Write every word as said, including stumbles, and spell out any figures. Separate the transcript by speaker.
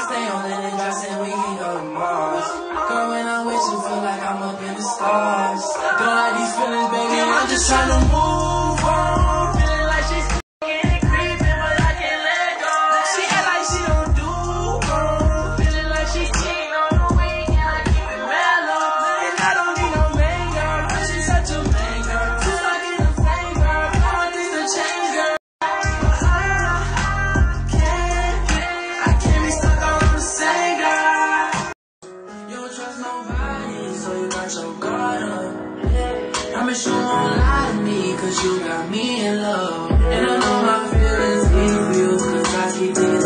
Speaker 1: stay on it and just and we can go to Mars. Girl, when I'm with you, feel like I'm up in the stars. Don't like these feelings, baby, I'm just trying to move on. Feeling like she's getting creeping, but I can't let go. She act like she don't do wrong. Feeling like she's cheating on the weekend, I keep it mellow. And I don't need no man, girl, but she's such a man, girl. Too stuck in the same, girl, I want this to change, girl. Promise you won't lie to me, cause you got me in love. And I know my feelings need you, cause I keep thinking